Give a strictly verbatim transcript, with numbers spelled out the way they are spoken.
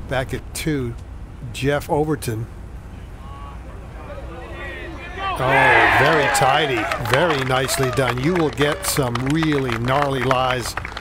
Back at two, Jeff Overton. Oh, very tidy, very nicely done. You will get some really gnarly lies